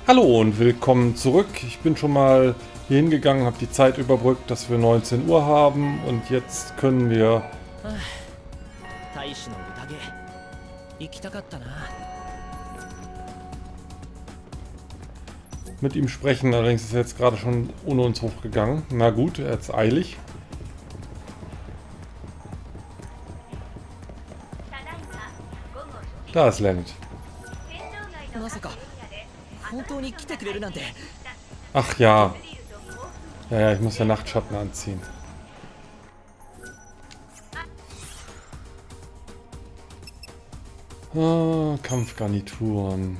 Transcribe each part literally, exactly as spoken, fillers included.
Hallo und willkommen zurück. Ich bin schon mal hier hingegangen, habe die Zeit überbrückt, dass wir neunzehn Uhr haben und jetzt können wir mit ihm sprechen. Allerdings ist er jetzt gerade schon ohne uns hochgegangen. Na gut, jetzt eilig. Da ist Lennart. Ach ja. Ja, ja, ich muss ja Nachtschatten anziehen. Ah, Kampfgarnituren.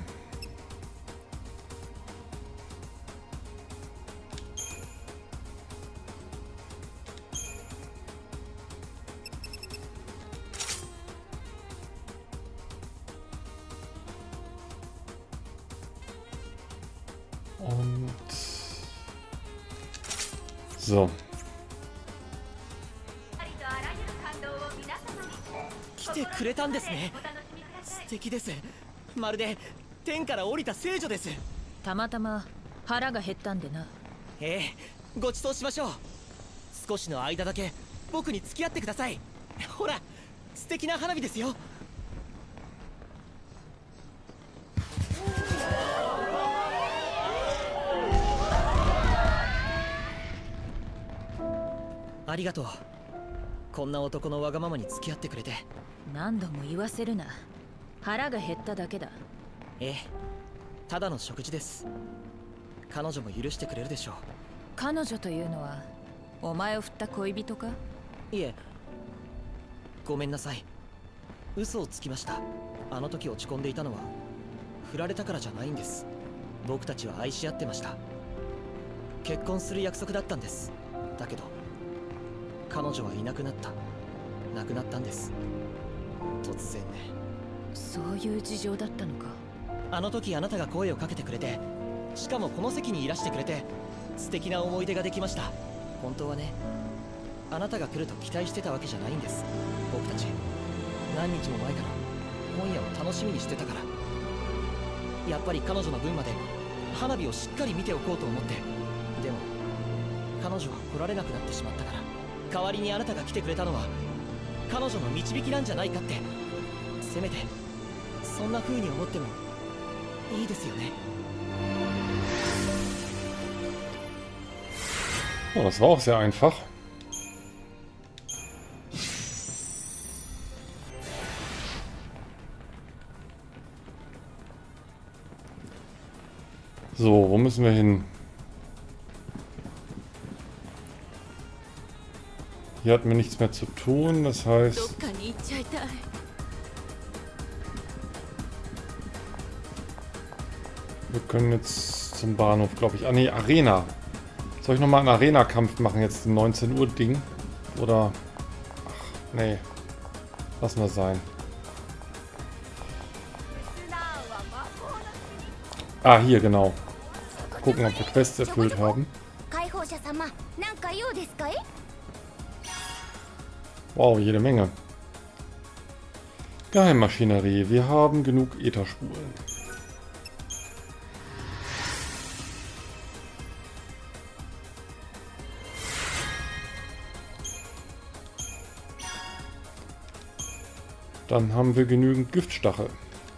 Und so. たまたま腹が減ったんでな。 ええ、ご馳走しましょう。少しの間だけ僕に付き合ってください。ほら、素敵な花火ですよ。ありがとう。こんな男のわがままに付き合ってくれて。 何度も言わせるな。腹が減っただけだ。 ええ、ただの食事です。彼女も許してくれるでしょう。 彼女というのはお前を振った恋人か？ いえ、ごめんなさい。嘘をつきました。あの時落ち込んでいたのは振られたからじゃないんです。僕たちは愛し合ってました。結婚する約束だったんです。だけど彼女はいなくなった。亡くなったんです。突然ね。 そういう事情だったのか。 あの時あなたが声をかけてくれて、しかもこの席にいらしてくれて、素敵な思い出ができました。本当はね、あなたが来ると期待してたわけじゃないんです。僕たち何日も前から今夜を楽しみにしてたから。やっぱり彼女の分まで花火をしっかり見ておこうと思って。でも彼女は来られなくなってしまったから、代わりにあなたが来てくれたのは彼女の導きなんじゃないかって。せめてそんな風に思ってもいいですよね。 Oh, das war auch sehr einfach. So, wo müssen wir hin? Hier hatten wir nichts mehr zu tun, das heißt... Wir können jetzt zum Bahnhof, glaube ich. Ah ne, Arena. Soll ich nochmal einen Arena-Kampf machen, jetzt ein neunzehn Uhr Ding? Oder... Ach, nee. Lassen wir sein. Ah, hier, genau. Gucken, ob wir Quests erfüllt haben. Wow, jede Menge. Geheimmaschinerie. Wir haben genug Ätherspulen. Dann haben wir genügend Giftstachel.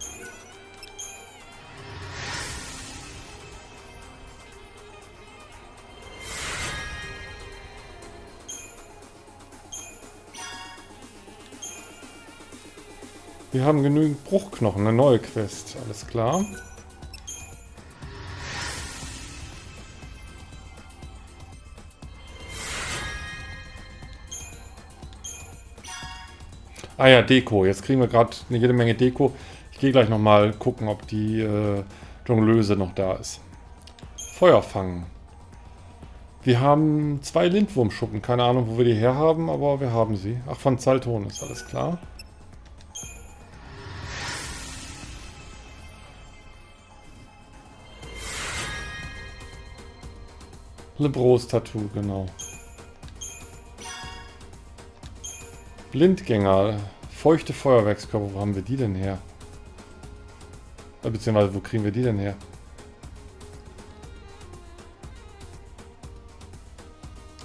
Wir haben genügend Bruchknochen, eine neue Quest, alles klar. Ah ja, Deko. Jetzt kriegen wir gerade eine jede Menge Deko. Ich gehe gleich nochmal gucken, ob die äh, Jongleuse noch da ist. Feuer fangen. Wir haben zwei Lindwurmschuppen. Keine Ahnung, wo wir die herhaben, aber wir haben sie. Ach, von Zalton ist alles klar. Lebros Tattoo, genau. Blindgänger. Feuchte Feuerwerkskörper. Wo haben wir die denn her? Beziehungsweise, wo kriegen wir die denn her?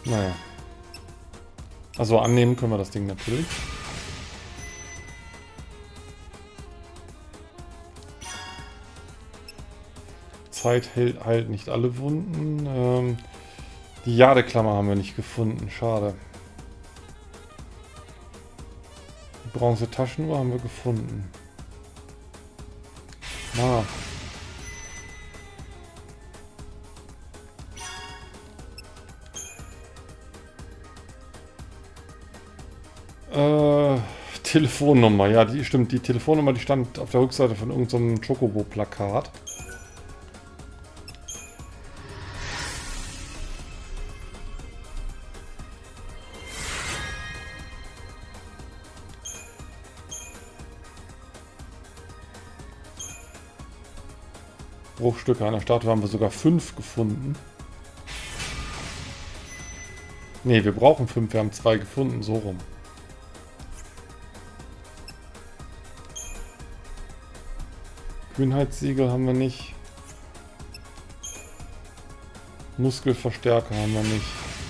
Naja. Also annehmen können wir das Ding natürlich. Zeit heilt, heilt nicht alle Wunden. Ähm, die Jadeklammer haben wir nicht gefunden. Schade. Die Bronze Taschenuhr haben wir gefunden. Ah. Äh, Telefonnummer. Ja, die stimmt. Die Telefonnummer, die stand auf der Rückseite von irgendeinem Chocobo-Plakat. Bruchstücke einer Statue haben wir sogar fünf gefunden. Ne, wir brauchen fünf, wir haben zwei gefunden, so rum. Kühnheitssiegel haben wir nicht. Muskelverstärker haben wir nicht.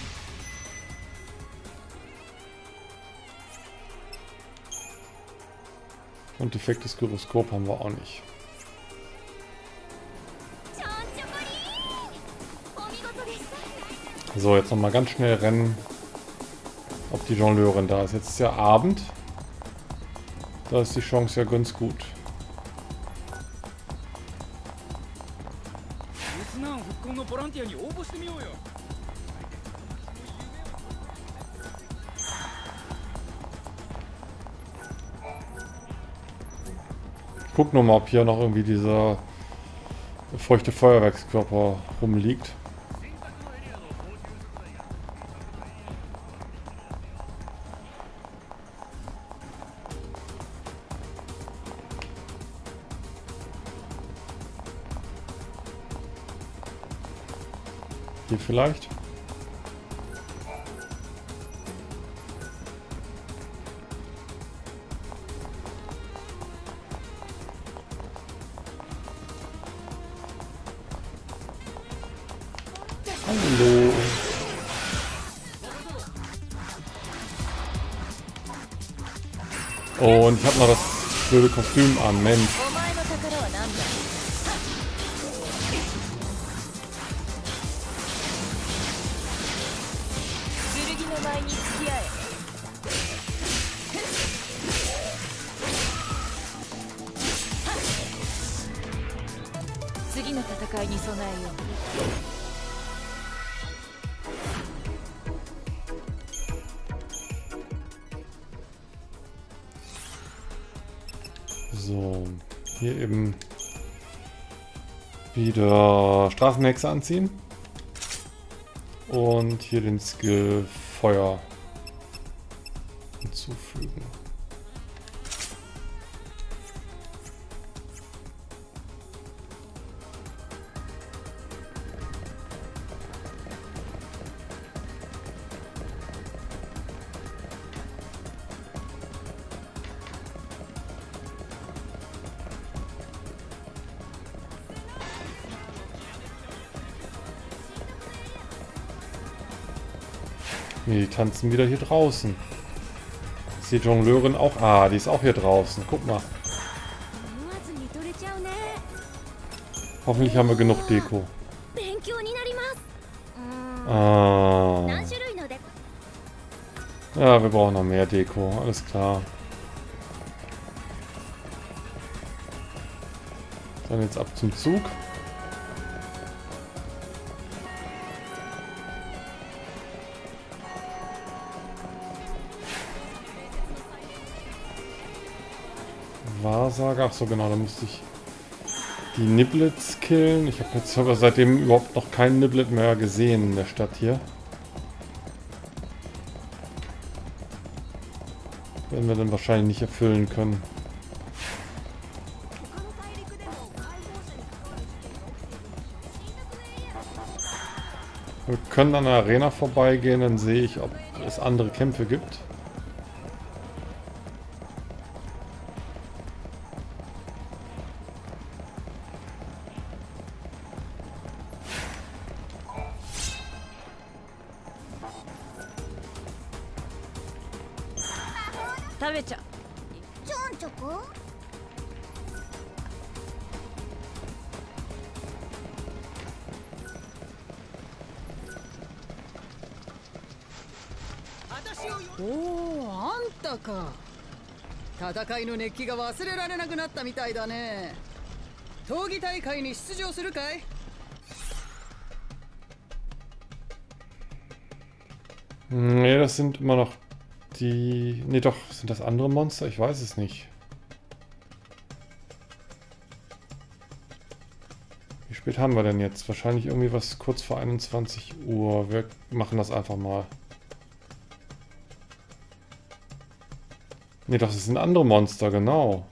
Und defektes Gyroskop haben wir auch nicht. So, jetzt nochmal ganz schnell rennen, ob die Jongleurin da ist. Jetzt ist ja Abend. Da ist die Chance ja ganz gut. Ich guck nur mal, ob hier noch irgendwie dieser feuchte Feuerwerkskörper rumliegt. Hier vielleicht. Hallo. Und ich habe noch das blöde Kostüm an, Mensch. So, hier eben wieder Straßenhexe anziehen und hier den Skill Feuer hinzufügen. Nee, die tanzen wieder hier draußen. Ist die Jongleurin auch? Ah, die ist auch hier draußen. Guck mal. Hoffentlich haben wir genug Deko. Ah. Ja, wir brauchen noch mehr Deko. Alles klar. Dann jetzt ab zum Zug. Wahrsager. Ach so, genau, da musste ich die Niblets killen. Ich habe jetzt aber seitdem überhaupt noch keinen Niblet mehr gesehen in der Stadt hier. Werden wir dann wahrscheinlich nicht erfüllen können. Wir können an der Arena vorbeigehen, dann sehe ich, ob es andere Kämpfe gibt. 食べちゃちょんちょこおお、あんたか。戦いの熱気が忘れられなくなったみたいだね。闘技大会に出場するかい？ Nee, das sind immer noch die... Nee, doch, sind das andere Monster? Ich weiß es nicht. Wie spät haben wir denn jetzt? Wahrscheinlich irgendwie was kurz vor einundzwanzig Uhr. Wir machen das einfach mal. Nee, doch, das sind andere Monster, genau.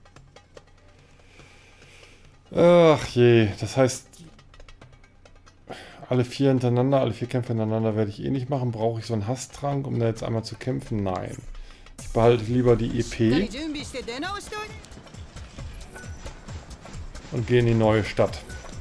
Ach je, das heißt, alle vier hintereinander, alle vier Kämpfe hintereinander werde ich eh nicht machen. Brauche ich so einen Hasstrank, um da jetzt einmal zu kämpfen? Nein. Ich behalte lieber die E P und gehe in die neue Stadt.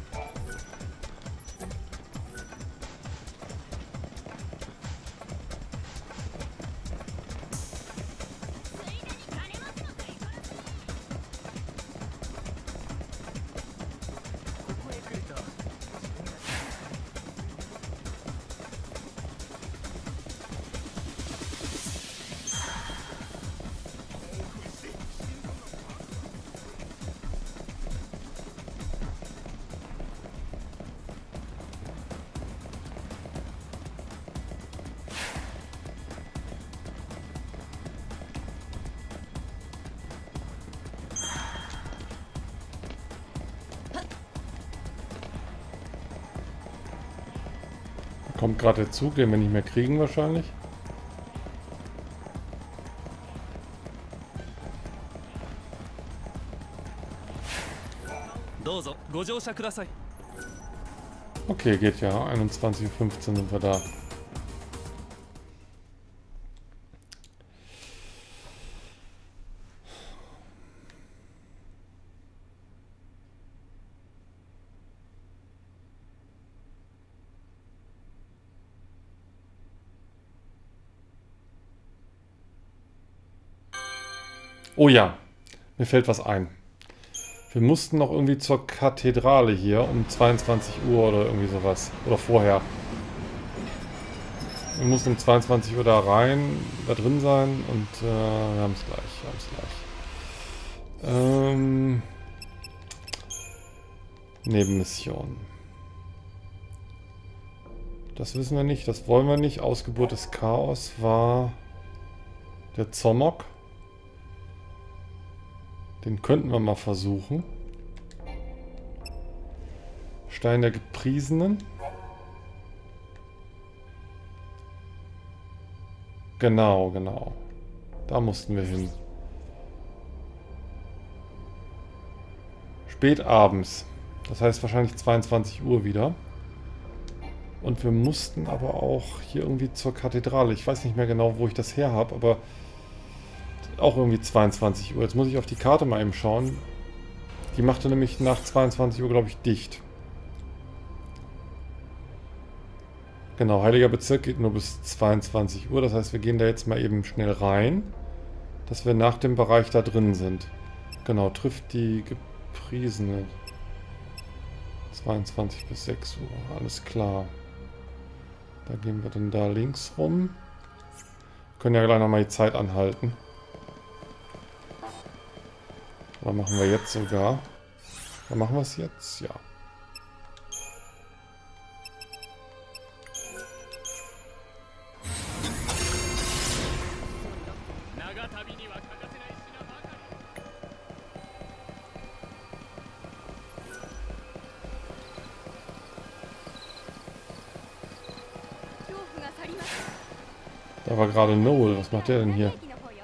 Kommt gerade der Zug, den wir nicht mehr kriegen wahrscheinlich. Okay, geht ja. einundzwanzig Uhr fünfzehn sind wir da. Oh ja, mir fällt was ein. Wir mussten noch irgendwie zur Kathedrale hier um zweiundzwanzig Uhr oder irgendwie sowas. Oder vorher. Wir mussten um zweiundzwanzig Uhr da rein, da drin sein und äh, wir haben es gleich. Wir haben es gleich. Ähm, Nebenmission. Das wissen wir nicht, das wollen wir nicht. Ausgeburt des Chaos war der Zomok. Den könnten wir mal versuchen. Stein der Gepriesenen. Genau, genau. Da mussten wir hin. Spät abends. Das heißt wahrscheinlich zweiundzwanzig Uhr wieder. Und wir mussten aber auch hier irgendwie zur Kathedrale. Ich weiß nicht mehr genau, wo ich das her habe, aber auch irgendwie zweiundzwanzig Uhr. Jetzt muss ich auf die Karte mal eben schauen. Die machte nämlich nach zweiundzwanzig Uhr, glaube ich, dicht. Genau, Heiliger Bezirk geht nur bis zweiundzwanzig Uhr. Das heißt, wir gehen da jetzt mal eben schnell rein, dass wir nach dem Bereich da drin sind. Genau, trifft die Gepriesene. zweiundzwanzig bis sechs Uhr, alles klar. Da gehen wir dann da links rum. Können ja gleich nochmal die Zeit anhalten. Oder machen wir jetzt sogar? Oder machen wir es jetzt? Ja. Da war gerade Noel. Was macht der denn hier?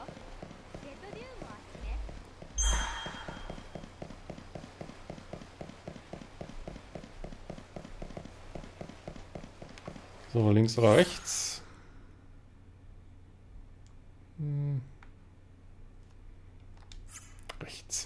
So, links oder rechts? Hm. Rechts.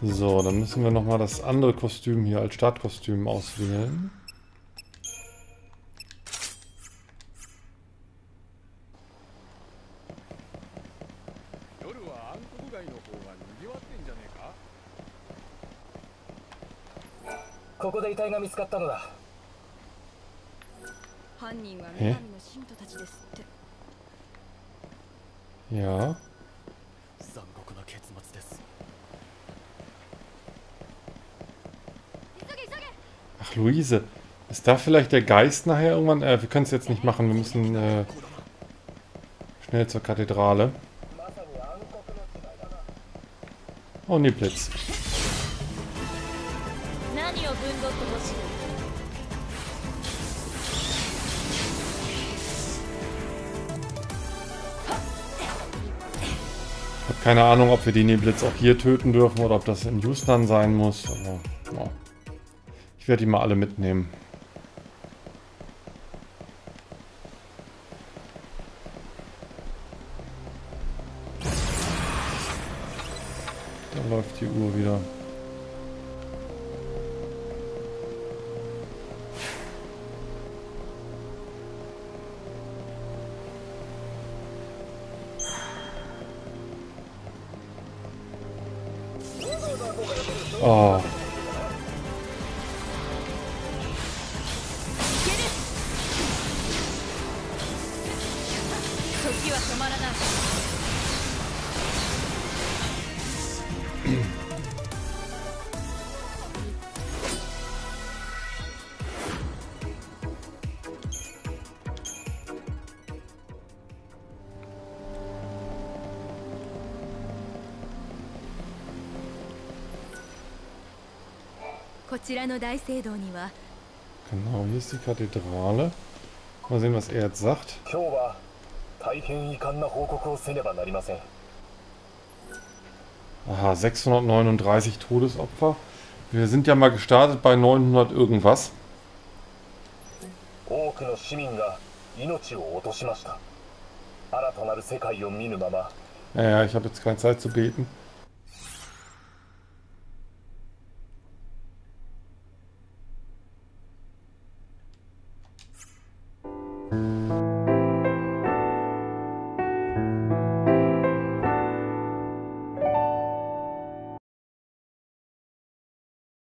So, dann müssen wir nochmal das andere Kostüm hier als Startkostüm auswählen. Hä? Ja. Ach, Luise. Ist da vielleicht der Geist nachher irgendwann? Äh, wir können es jetzt nicht machen. Wir müssen äh, schnell zur Kathedrale. Oh, nee, Blitz. Ich habe keine Ahnung, ob wir die Neblitz auch hier töten dürfen oder ob das in Yustan sein muss. Aber, ja. Ich werde die mal alle mitnehmen. Da läuft die Uhr wieder. Oh. Genau, hier ist die Kathedrale. Mal sehen, was er jetzt sagt. Aha, sechshundertneununddreißig Todesopfer. Wir sind ja mal gestartet bei neunhundert irgendwas. Ja, ja, ich habe jetzt keine Zeit zu beten.